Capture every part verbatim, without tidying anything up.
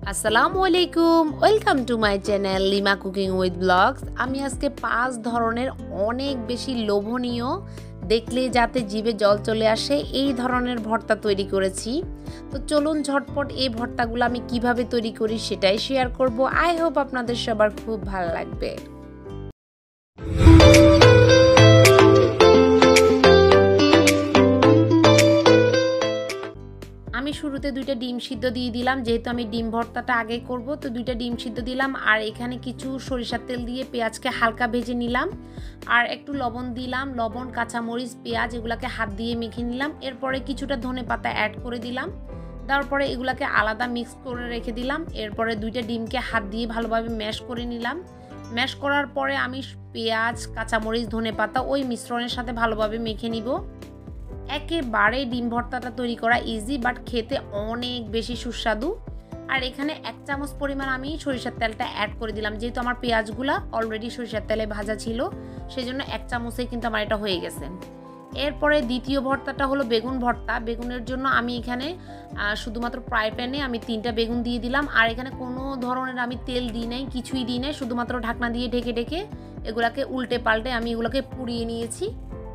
আসসালামু আলাইকুম, welcome to my channel Lima cooking with blogs. আমি আজকে পাঁচ ধরনের অনেক বেশি লোভনীয়, দেখলে যাতে জিভে জল চলে আসে এই ধরনের ভর্তা তৈরি করেছি। তো চলুন ঝটপট এই ভর্তাগুলো আমি কিভাবে তৈরি করি সেটাই শেয়ার করব। আই হোপ আপনাদের সবার খুব ভালো লাগবে। আমি শুরুতে দুইটা ডিম সিদ্ধ দিয়ে দিলাম, যেহেতু আমি ডিম ভর্তাটা আগে করব। তো দুইটা ডিম সিদ্ধ দিলাম, আর এখানে কিছু সরিষার তেল দিয়ে পেঁয়াজকে হালকা ভেজে নিলাম, আর একটু লবণ দিলাম। লবণ, কাঁচামরিচ, পেঁয়াজ এগুলাকে হাত দিয়ে মেখে নিলাম। এরপরে কিছুটা ধনেপাতা অ্যাড করে দিলাম, দেওয়ার পরে এগুলাকে আলাদা মিক্স করে রেখে দিলাম। এরপরে দুইটা ডিমকে হাত দিয়ে ভালোভাবে ম্যাশ করে নিলাম। ম্যাশ করার পরে আমি পেঁয়াজ, কাঁচামরিচ, ধনেপাতা ওই মিশ্রণের সাথে ভালোভাবে মেখে নিব। একেবারে ডিম ভর্তাটা তৈরি করা ইজি, বাট খেতে অনেক বেশি সুস্বাদু। আর এখানে এক চামচ পরিমাণ আমি সরিষার তেলটা অ্যাড করে দিলাম, যেহেতু আমার পেঁয়াজগুলা অলরেডি সরিষার তেলে ভাজা ছিল, সেই জন্য এক চামচেই কিন্তু আমার এটা হয়ে গেছে। এরপরে দ্বিতীয় ভর্তাটা হলো বেগুন ভর্তা। বেগুনের জন্য আমি এখানে শুধুমাত্র ফ্রাই প্যানে আমি তিনটা বেগুন দিয়ে দিলাম, আর এখানে কোনো ধরনের আমি তেল দিই নাই, কিছুই দিই নাই, শুধুমাত্র ঢাকনা দিয়ে ঢেকে ঢেকে এগুলাকে উল্টে পাল্টে আমি এগুলোকে পুড়িয়ে নিয়েছি।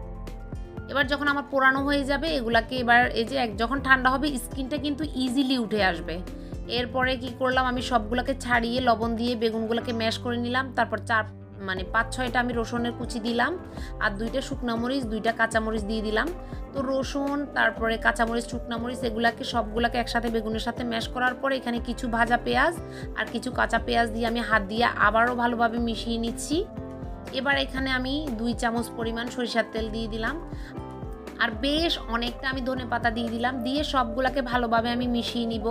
এবার যখন আমার পোড়ানো হয়ে যাবে এগুলাকে, এবার এই যে যখন ঠান্ডা হবে স্কিনটা কিন্তু ইজিলি উঠে আসবে। এরপরে কি করলাম, আমি সবগুলোকে ছাড়িয়ে লবণ দিয়ে বেগুনগুলোকে ম্যাশ করে নিলাম। তারপর চার মানে পাঁচ ছয়টা আমি রসুনের কুচি দিলাম, আর দুইটা শুকনো মরিচ, দুইটা কাঁচামরিচ দিয়ে দিলাম। তো রসুন, তারপরে কাঁচামরিচ, শুকনো মরিচ এগুলাকে সবগুলোকে একসাথে বেগুনের সাথে ম্যাশ করার পরে এখানে কিছু ভাজা পেঁয়াজ আর কিছু কাঁচা পেঁয়াজ দিয়ে আমি হাত দিয়ে আবারও ভালোভাবে মিশিয়ে নিচ্ছি। এবার এখানে আমি দুই চামচ পরিমাণ সরিষার তেল দিয়ে দিলাম, আর বেশ অনেকটা আমি ধনেপাতা দিয়ে দিলাম। দিয়ে সবগুলোকে ভালোভাবে আমি মিশিয়ে নিব।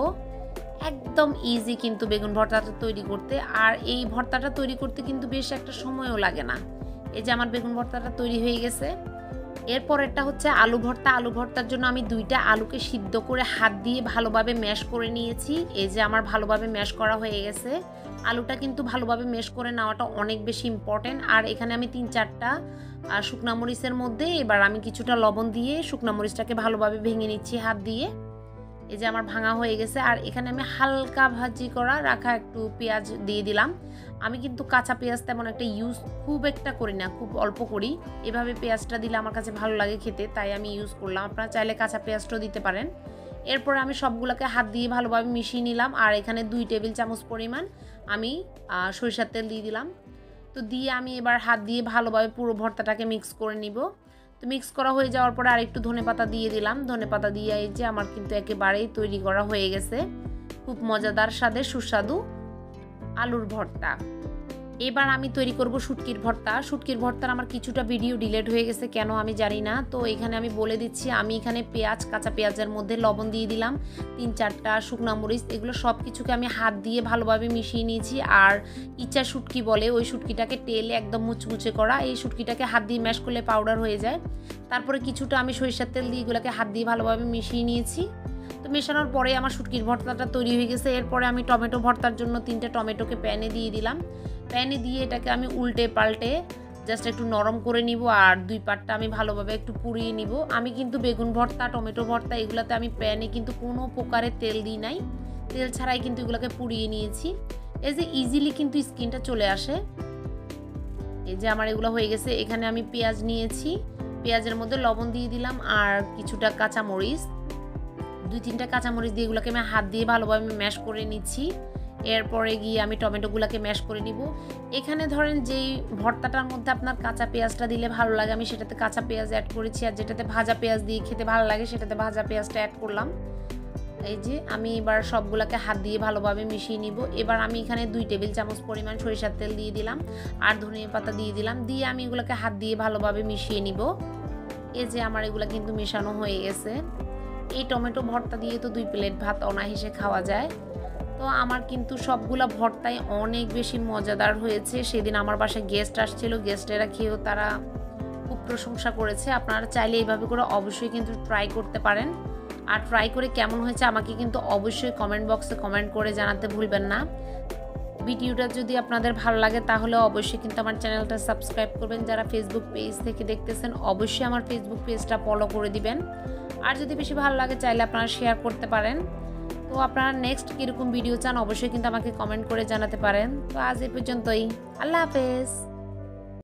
একদম ইজি কিন্তু বেগুন ভর্তাটা তৈরি করতে, আর এই ভর্তাটা তৈরি করতে কিন্তু বেশ একটা সময়ও লাগে না। এই যে আমার বেগুন ভর্তাটা তৈরি হয়ে গেছে। এরপরেরটা হচ্ছে আলু ভর্তা। আলু ভর্তার জন্য আমি দুইটা আলুকে সিদ্ধ করে হাত দিয়ে ভালোভাবে ম্যাশ করে নিয়েছি। এই যে আমার ভালোভাবে ম্যাশ করা হয়ে গেছে। আলুটা কিন্তু ভালোভাবে ম্যাশ করে নেওয়াটা অনেক বেশি ইম্পর্টেন্ট। আর এখানে আমি তিন চারটা শুকনা মরিচের মধ্যে এবার আমি কিছুটা লবণ দিয়ে শুকনা মরিচটাকে ভালোভাবে ভেঙে নিচ্ছি হাত দিয়ে। এই যে আমার ভাঙা হয়ে গেছে। আর এখানে আমি হালকা ভাজি করা রাখা একটু পেঁয়াজ দিয়ে দিলাম। আমি কিন্তু কাঁচা পেঁয়াজ তেমন একটা ইউজ খুব একটা করি না, খুব অল্প করি। এভাবে পেঁয়াজটা দিলে আমার কাছে ভালো লাগে খেতে, তাই আমি ইউজ করলাম। আপনারা চাইলে কাঁচা পেঁয়াজটাও দিতে পারেন। এরপরে আমি সবগুলোকে হাত দিয়ে ভালোভাবে মিশিয়ে নিলাম, আর এখানে দুই টেবিল চামচ পরিমাণ আমি সরিষার তেল দিয়ে দিলাম। তো দিয়ে আমি এবার হাত দিয়ে ভালোভাবে পুরো ভর্তাটাকে মিক্স করে নিব। তো মিক্স করা হয়ে যাওয়ার পরে আর একটু ধনেপাতা দিয়ে দিলাম। ধনেপাতা দিয়ে এই যে আমার কিন্তু একেবারেই তৈরি করা হয়ে গেছে খুব মজাদার স্বাদের সুস্বাদু আলুর ভর্তা। এবার আমি তৈরি করব শুটকির ভর্তা। শুটকির ভর্তার আমার কিছুটা ভিডিও ডিলিট হয়ে গেছে, কেন আমি জানি না। তো এখানে আমি বলে দিচ্ছি, আমি এখানে পেঁয়াজ, কাঁচা পেঁয়াজের মধ্যে লবণ দিয়ে দিলাম, তিন চারটা শুকনা মরিচ, এগুলো সব কিছুকে আমি হাত দিয়ে ভালোভাবে মিশিয়ে নিয়েছি। আর ইচ্ছা শুটকি বলে, ওই শুটকিটাকে তেলে একদম মুচমুচে করা, এই শুটকিটাকে হাত দিয়ে ম্যাশ করলে পাউডার হয়ে যায়। তারপরে কিছুটা আমি সরিষার তেল দিয়ে এগুলোকে হাত দিয়ে ভালোভাবে মিশিয়ে নিয়েছি। তো মেশানোর পরে আমার শুটকির ভর্তাটা তৈরি হয়ে গেছে। এরপরে আমি টমেটো ভর্তার জন্য তিনটা টমেটোকে প্যানে দিয়ে দিলাম। প্যানে দিয়ে এটাকে আমি উল্টে পাল্টে জাস্ট একটু নরম করে নিব, আর দুই পাটটা আমি ভালোভাবে একটু পুড়িয়ে নিব। আমি কিন্তু বেগুন ভর্তা, টমেটো ভর্তা এগুলোতে আমি প্যানে কিন্তু কোনো প্রকারের তেল দিই নাই, তেল ছাড়াই কিন্তু এগুলোকে পুড়িয়ে নিয়েছি। এই যে ইজিলি কিন্তু স্কিনটা চলে আসে। এই যে আমার এগুলো হয়ে গেছে। এখানে আমি পেঁয়াজ নিয়েছি, পেঁয়াজের মধ্যে লবণ দিয়ে দিলাম, আর কিছুটা কাঁচামরিচ, দুই তিনটা কাঁচামরিচ দিয়ে এগুলোকে আমি হাত দিয়ে ভালোভাবে ম্যাশ করে নিচ্ছি। এরপরে গিয়ে আমি টমেটোগুলোকে ম্যাশ করে নিব। এখানে ধরেন যেই ভর্তাটার মধ্যে আপনার কাঁচা পেঁয়াজটা দিলে ভালো লাগে, আমি সেটাতে কাঁচা পেঁয়াজ অ্যাড করেছি, আর যেটাতে ভাজা পেঁয়াজ দিয়ে খেতে ভালো লাগে সেটাতে ভাজা পেঁয়াজটা অ্যাড করলাম। এই যে আমি এবার সবগুলোকে হাত দিয়ে ভালোভাবে মিশিয়ে নিব। এবার আমি এখানে দুই টেবিল চামচ পরিমাণ সরিষার তেল দিয়ে দিলাম, আর ধনিয়া পাতা দিয়ে দিলাম। দিয়ে আমি এগুলোকে হাত দিয়ে ভালোভাবে মিশিয়ে নিব। এই যে আমার এগুলো কিন্তু মেশানো হয়ে গেছে। এই টমেটো ভর্তা দিয়ে তো দুই প্লেট ভাত অনায়াসে খাওয়া যায়। তো আমার কিন্তু সবগুলা ভর্তাই অনেক বেশি মজাদার হয়েছে। সেদিন আমার বাসায় গেস্ট আসছিল, গেস্টেরা খেয়েও তারা খুব প্রশংসা করেছে। আপনারা চাইলে এইভাবে করে অবশ্যই কিন্তু ট্রাই করতে পারেন। আর ট্রাই করে কেমন হয়েছে আমাকে কিন্তু অবশ্যই কমেন্ট বক্সে কমেন্ট করে জানাতে ভুলবেন না। ভিডিওটা যদি আপনাদের ভালো লাগে তাহলে অবশ্যই কিন্তু আমার চ্যানেলটা সাবস্ক্রাইব করবেন। যারা ফেসবুক পেজ থেকে দেখতেছেন অবশ্যই আমার ফেসবুক পেজটা ফলো করে দিবেন। আর যদি বেশি ভালো লাগে চাইলে আপনারা শেয়ার করতে পারেন। তো আপনারা নেক্সট কীরকম ভিডিও চান অবশ্যই কিন্তু আমাকে কমেন্ট করে জানাতে পারেন। তো আজ এ পর্যন্তই, আল্লাহ হাফেজ।